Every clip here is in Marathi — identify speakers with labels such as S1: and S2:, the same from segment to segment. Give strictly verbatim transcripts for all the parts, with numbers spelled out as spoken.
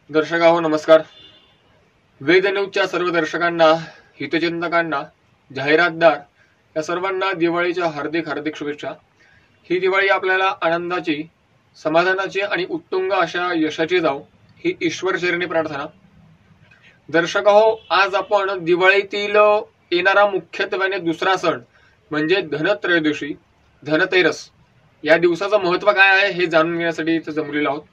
S1: दर्शकाहो नमस्कार. वेद न्यूजच्या सर्व दर्शकांना, हितचिंतकांना, जाहिरातदार या सर्वांना दिवाळीच्या हार्दिक हार्दिक शुभेच्छा. ही दिवाळी आपल्याला आनंदाची, समाधानाची आणि उत्तुंग अशा यशाची जाऊ ही ईश्वर चरणी प्रार्थना. दर्शकाहो, आज आपण दिवाळीतील येणारा मुख्यत्वाने दुसरा सण म्हणजे धनत्रयोदशी, धनतेरस या दिवसाचं महत्व काय आहे हे जाणून घेण्यासाठी इथे जमलेलो आहोत.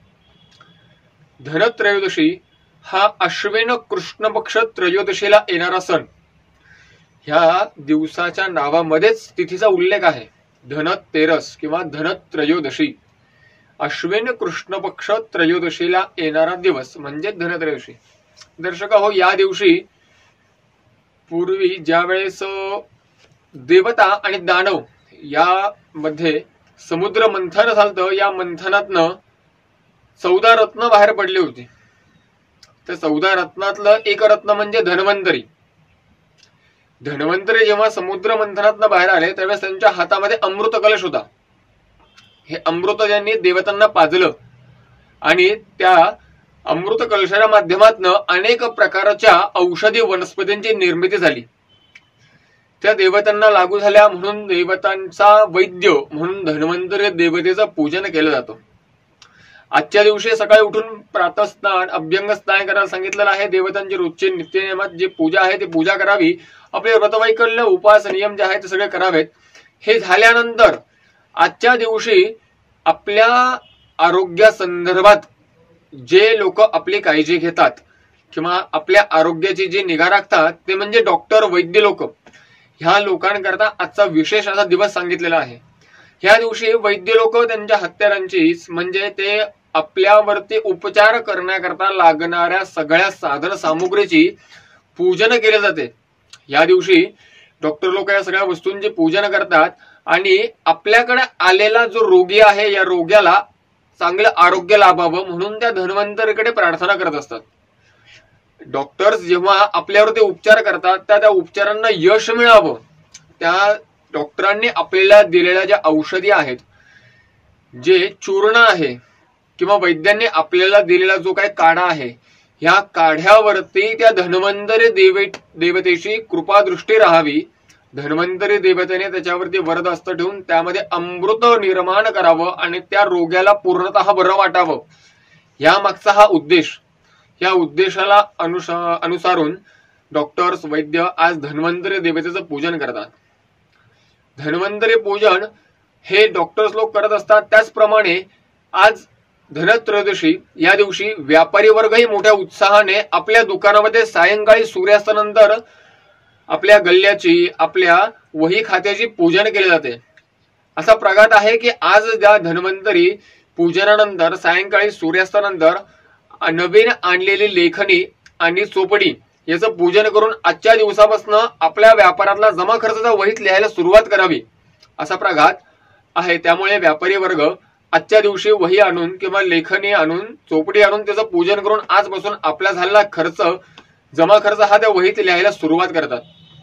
S1: धनत्रयोदशी हा अश्विन कृष्ण पक्ष त्रयोदशीला येणारा सण. ह्या दिवसाच्या नावामध्येच तिथीचा उल्लेख आहे. धनतेरस किंवा धनत्रयोदशी, अश्विन कृष्ण पक्ष त्रयोदशीला येणारा दिवस म्हणजे धनत्रयोदशी. दर्शकाहो, या दिवशी पूर्वी ज्या वेळेस देवता आणि दानव यामध्ये समुद्र मंथन झालं, या मंथनातनं चौदा रत्न बाहेर पडली होती. त्या चौदा रत्नातलं एक रत्न म्हणजे धन्वंतरी. धन्वंतरी जेव्हा समुद्र मंथनातनं बाहेर आले त्यावेळेस त्यांच्या हातामध्ये अमृत कलश होता. हे अमृत त्यांनी देवतांना पाजलं आणि त्या अमृत कलशाच्या माध्यमातून अनेक प्रकारच्या औषधी वनस्पतींची निर्मिती झाली. त्या देवतांना लागू झाल्या म्हणून देवतांचा वैद्य म्हणून धन्वंतरी देवतेचं पूजन केलं जातं. आजच्या दिवशी सकाळी उठून प्रातःस्नान, अभ्यंग स्नान करायला सांगितलेलं आहे. देवतांची रोजची नित्यनियमात जी पूजा आहे ती पूजा करावी. आपले व्रतवैकल्य, उपास, नियम जे आहेत ते सगळे करावेत. हे झाल्यानंतर आजच्या दिवशी आपल्या आरोग्यासंदर्भात जे लोक आपली काळजी घेतात किंवा आपल्या आरोग्याची जी निगा राखतात ते म्हणजे डॉक्टर, वैद्य लोक. ह्या लोकांकरता आजचा विशेष असा दिवस सांगितलेला आहे. ह्या दिवशी वैद्य लोक त्यांच्या हत्यारांची म्हणजे ते आपल्यावरती उपचार करण्याकरता लागणाऱ्या सगळ्या साधन सामुग्रीची पूजन केले जाते. या दिवशी डॉक्टर लोक या सगळ्या वस्तूंचे पूजन करतात आणि आपल्याकडे आलेला जो रोगी आहे या रोग्याला चांगलं आरोग्य लाभावं म्हणून त्या धन्वंतरीकडे प्रार्थना करत असतात. डॉक्टर्स जेव्हा आपल्यावरती उपचार करतात त्या त्या उपचारांना यश मिळावं, त्या डॉक्टरांनी आपल्याला दिलेल्या ज्या औषधी आहेत, जे चूर्ण आहे किंवा वैद्यांनी आपल्याला दिलेला जो काही काढा आहे, ह्या काढ्यावरती त्या धन्वंतरी देवे देवतेची कृपादृष्टी राहावी. धन्वंतरी देवतेने त्याच्यावरती वरदहस्त ठेवून त्यामध्ये अमृत निर्माण करावं आणि त्या रोग्याला पूर्णतः बरं वाटावं. या मागचा हा उद्देश. या उद्देशाला अनुस अनुसारून डॉक्टर्स, वैद्य आज धन्वंतरी देवतेचं पूजन करतात. धन्वंतरी पूजन हे डॉक्टर्स लोक करत असतात. त्याचप्रमाणे आज धनत्रयोदशी या दिवशी व्यापारी वर्गही मोठ्या उत्साहाने आपल्या दुकानामध्ये सायंकाळी सूर्यास्तानंतर आपल्या गल्ल्याची, आपल्या वही खात्याची पूजन केले जाते. असा प्रघात आहे की आज ज्या धन्वंतरी पूजनानंतर सायंकाळी सूर्यास्तानंतर नवीन आणलेली लेखनी आणि चोपडी याचं पूजन करून आजच्या दिवसापासून आपल्या व्यापारातला जमा खर्चाचा वहीत लिहायला सुरुवात करावी असा प्रघात आहे. त्यामुळे व्यापारी वर्ग आजच्या दिवशी वही आणून किंवा लेखनी आणून, चोपडी आणून त्याचं पूजन करून आजपासून आपला झालेला खर्च, जमा खर्च हा त्या वहीत लिहायला सुरुवात करतात.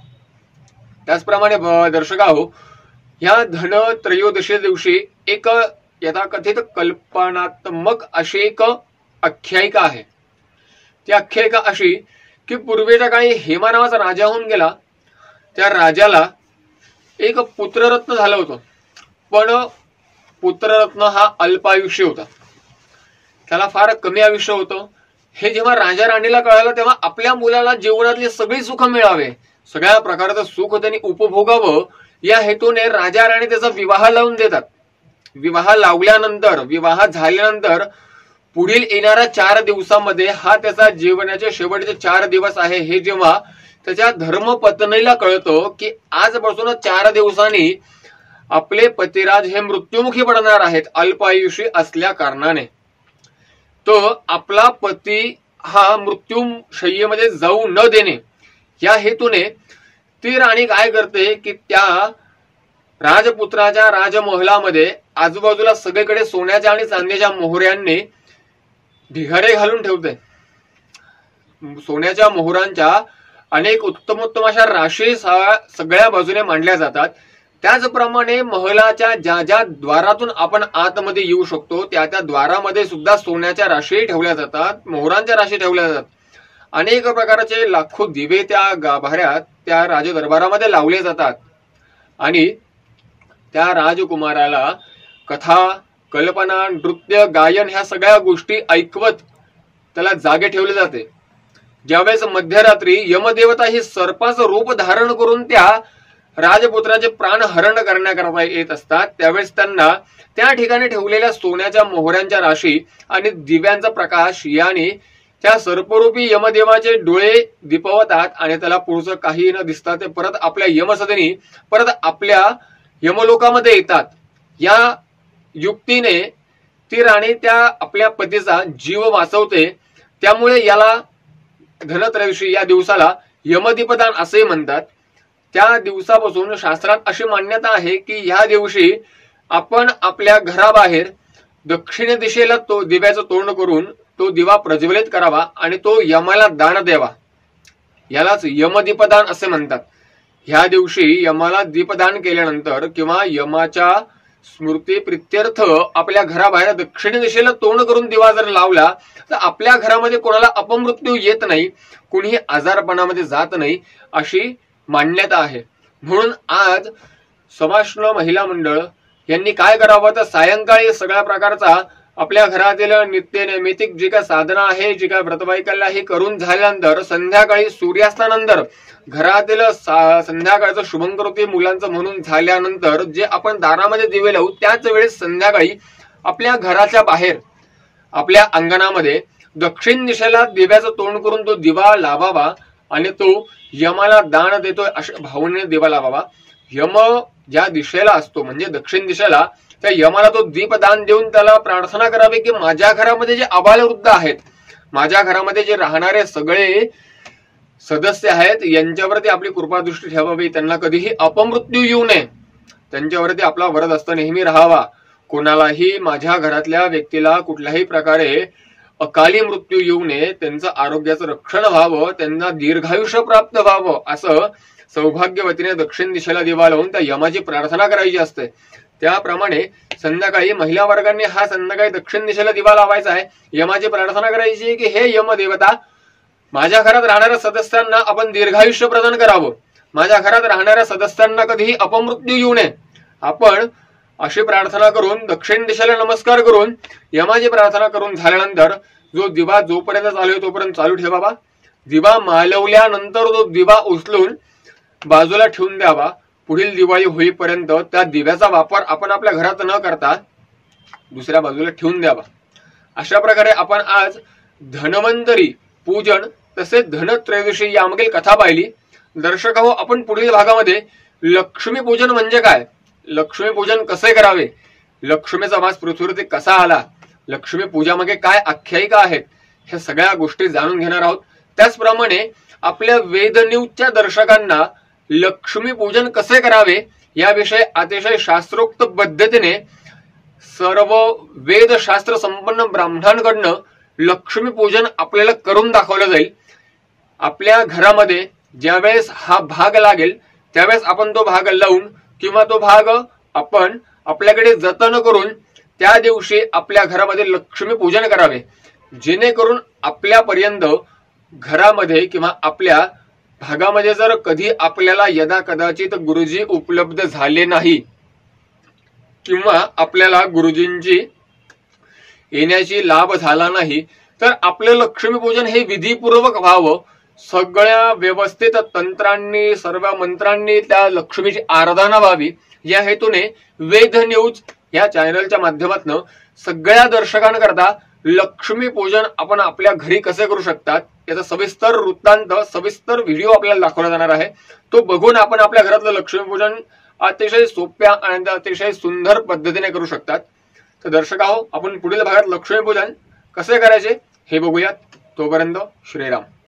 S1: त्याचप्रमाणे दर्शकाहो, ह्या धनत्रयोदशी दिवशी एक यथाकथित कल्पनात्मक अशी एक आख्यायिका आहे. ती आख्यायिका अशी की पूर्वीच्या काळी हेमा नावाचा राजा होऊन गेला. त्या राजाला एक पुत्ररत्न झालं होतं, पण पुत्ररत्न हा अल्पायुष्य होता. त्याला फार कमी आयुष्य होतं. हे जेव्हा राजा राणीला कळालं तेव्हा आपल्या मुलाला जीवनातली सगळी सुख मिळावे, सगळ्या प्रकारचं सुख त्यांनी उपभोगावं या हेतूने राजा राणी त्याचा विवाह लावून देतात. विवाह लावल्यानंतर, विवाह झाल्यानंतर पुढील येणाऱ्या चार दिवसामध्ये हा त्याचा जीवनाचे शेवटचे चार दिवस आहे हे जेव्हा त्याच्या धर्मपत्नीला कळतं की आजपासून चार दिवसांनी आपले पतिराज हे मृत्युमुखी पडणार आहेत अल्पायुषी असल्या कारणाने, तो आपला पती हा मृत्यूशय्येमध्ये जाऊ न देणे या हेतूने ती राणी काय करते की त्या राजपुत्राच्या राजमहलामध्ये आजूबाजूला सगळीकडे सोन्याच्या आणि चांदीच्या मोहऱ्यांनी ढिगारे घालून ठेवते. सोन्याच्या मोहरांच्या अनेक उत्तमोत्तम अशा राशी सगळ्या बाजूने मांडल्या जातात. त्याचप्रमाणे महलाच्या ज्या ज्या द्वारातून आपण आतमध्ये येऊ शकतो त्या त्या द्वारामध्ये सुद्धा सोन्याच्या राशी ठेवल्या जातात, मोहरांच्या राशी ठेवल्या जातात. अनेक प्रकारचे लाखो दिवे त्या गाभाऱ्यात त्या राजदरबारामध्ये लावले जातात आणि त्या राजकुमाराला कथा, कल्पना, नृत्य, गायन ह्या सगळ्या गोष्टी ऐकवत त्याला जागे ठेवले जाते. ज्यावेळेस मध्यरात्री यमदेवता ही सर्पाचं रूप धारण करून त्या राजपुत्राचे प्राण हरण करण्याकरता येत असतात, त्यावेळेस त्यांना त्या ठिकाणी ठेवलेल्या सोन्याच्या मोहऱ्यांच्या राशी आणि दिव्यांचा प्रकाश याने त्या सर्परूपी यमदेवाचे डोळे दिपवतात आणि त्याला पुढचं काही न दिसता ते परत आपल्या यमसदनी परत आपल्या यमलोकामध्ये येतात. या युक्तीने ती राणी त्या आपल्या पतीचा जीव वाचवते. त्यामुळे याला धनत्रयोदशी या दिवसाला यमदीपदान असे म्हणतात. त्या दिवसापासून शास्त्रात अशी मान्यता आहे की ह्या दिवशी आपण आपल्या घराबाहेर दक्षिण दिशेला तो दिव्याचं तोंड करून तो दिवा प्रज्वलित करावा आणि तो यमाला दान द्यावा. यालाच यमदीपदान असे म्हणतात. ह्या दिवशी यमाला दीपदान केल्यानंतर किंवा यमाच्या स्मृती प्रित्यर्थ आपल्या घराबाहेर दक्षिण दिशेला तोंड करून दिवा जर लावला तर आपल्या घरामध्ये कोणाला अपमृत्यू येत नाही, कुणीही आजारपणामध्ये जात नाही अशी मान्यता आहे. म्हणून आज समाश्न महिला मंडळ यांनी काय करावं तर सायंकाळी सगळ्या प्रकारचा आपल्या घरातील नित्य नैमितिक जी काय साधना आहे, जी काय व्रतवैकल्य आहे करून झाल्यानंतर संध्याकाळी सूर्यास्तानंतर घरातील संध्याकाळचं शुभंकरोती मुलांचं म्हणून झाल्यानंतर जे आपण दारामध्ये दिवे लावू त्याच वेळेस संध्याकाळी आपल्या घराच्या बाहेर आपल्या अंगणामध्ये दक्षिण दिशेला दिव्याचं तोंड करून तो दिवा लावावा आणि तो यमाला दान देतोय अशा भावनेने दिवा लावावा. यम ज्या दिशेला असतो म्हणजे दक्षिण दिशेला त्या यमाला तो दीपदान देऊन त्याला प्रार्थना करावी की माझ्या घरामध्ये जे आबालवृद्ध आहेत, माझ्या घरामध्ये जे राहणारे सगळे सदस्य आहेत यांच्यावरती आपली कृपादृष्टी ठेवावी, त्यांना कधीही अपमृत्यू येऊ नये, त्यांच्यावरती आपला वरदहस्त नेहमी राहावा. कोणालाही माझ्या घरातल्या व्यक्तीला कुठल्याही प्रकारे अकाली मृत्यू येऊ नये, त्यांचं आरोग्याचं रक्षण व्हावं, त्यांना दीर्घायुष्य प्राप्त व्हावं असं सौभाग्यवतीने दक्षिण दिशेला दिवा लावून त्या यमाची प्रार्थना करायची असते. त्याप्रमाणे संध्याकाळी महिला वर्गांनी हा संध्याकाळी दक्षिण दिशेला दिवा लावायचा आहे, यमाची प्रार्थना करायची की हे यम देवता माझ्या घरात राहणाऱ्या सदस्यांना आपण दीर्घायुष्य प्रदान करावं, माझ्या घरात राहणाऱ्या सदस्यांना कधीही अपमृत्यू येऊ नये. आपण अशी प्रार्थना करून दक्षिण दिशेला नमस्कार करून यमाची प्रार्थना करून झाल्यानंतर जो दिवा जोपर्यंत चालू आहे तोपर्यंत चालू ठेवावा. दिवा मालवल्यानंतर तो दिवा उचलून बाजूला ठेवून द्यावा. पुढील दिवाळी होईपर्यंत त्या दिव्याचा वापर आपण आपल्या घरात न करता दुसऱ्या बाजूला ठेवून द्यावा. अशा प्रकारे आपण आज धन्वंतरी पूजन तसेच धनत्रयोदशी यामागील कथा पाहिली. दर्शक हो, आपण पुढील भागामध्ये लक्ष्मी पूजन म्हणजे काय, लक्ष्मी पूजन कसे करावे, लक्ष्मीचा वास पृथ्वीवरती कसा आला, लक्ष्मी पूजामागे काय आख्यायिका आहेत, ह्या सगळ्या गोष्टी जाणून घेणार आहोत. त्याचप्रमाणे आपल्या वेद न्यूजच्या दर्शकांना लक्ष्मी पूजन कसे करावे याविषयी अतिशय शास्त्रोक्त पद्धतीने सर्व वेदशास्त्र संपन्न ब्राह्मणांकडनं लक्ष्मी पूजन आपल्याला करून दाखवलं जाईल. आपल्या घरामध्ये ज्यावेळेस हा भाग लागेल त्यावेळेस आपण तो भाग लावून किंवा तो भाग आपण आपल्याकडे जतन करून त्या दिवशी आपल्या घरामध्ये लक्ष्मी पूजन करावे, जेणेकरून आपल्यापर्यंत घरामध्ये किंवा आपल्या भागामध्ये जर कधी आपल्याला यदा कदाचित गुरुजी उपलब्ध झाले नाही किंवा आपल्याला गुरुजींची येण्याची लाभ झाला नाही तर आपलं लक्ष्मी पूजन हे विधीपूर्वक व्हावं. सगळ्या व्यवस्थित तंत्रांनी सर्व मंत्रांनी त्या लक्ष्मीची आराधना व्हावी या हेतूने वेद न्यूज या चॅनलच्या माध्यमातून सगळ्या दर्शकांकरता लक्ष्मी पूजन आपण आपल्या घरी कसे करू शकतात याचा सविस्तर वृत्तांत सविस्तर व्हिडिओ आपल्याला दाखवला जाणार आहे. तो बघून आपण आपल्या घरातलं लक्ष्मी पूजन अतिशय सोप्या आणि अतिशय सुंदर पद्धतीने करू शकतात. तर दर्शक आहो, आपण पुढील भागात लक्ष्मी पूजन कसे करायचे हे बघूयात. तोपर्यंत श्रीराम.